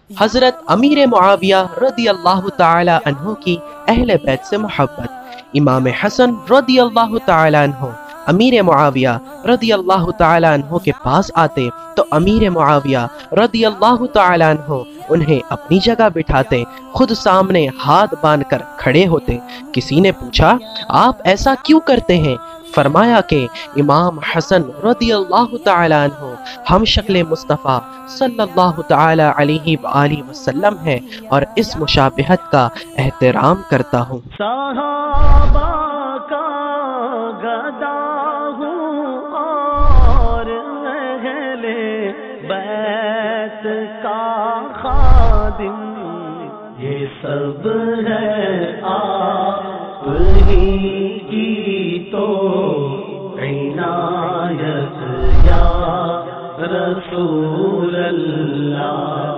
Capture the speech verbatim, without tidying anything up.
حضرت امیر معاویہ رضی اللہ تعالی عنہ کی اہل بیت سے محبت۔ امام حسن رضی اللہ تعالی عنہ امیر معاویہ رضی اللہ تعالی عنہ کے پاس آتے تو امیر معاویہ رضی اللہ تعالی عنہ انہیں اپنی جگہ بٹھاتے، خود سامنے ہاتھ باندھ کر کھڑے ہوتے۔ کسی نے پوچھا آپ ایسا کیوں کرتے ہیں؟ فرمایا کہ امام حسن رضی اللہ تعالی عنہ ہم شکل مصطفیٰ صلی اللہ تعالی علیہ وآلہ وسلم ہے اور اس مشابہت کا احترام کرتا ہوں۔ صحابہ کا گدا ہوں اور اہل بیت کا خادم، یہ سب ہے آپ ہی کی تو عنایت یا رسول اللہ۔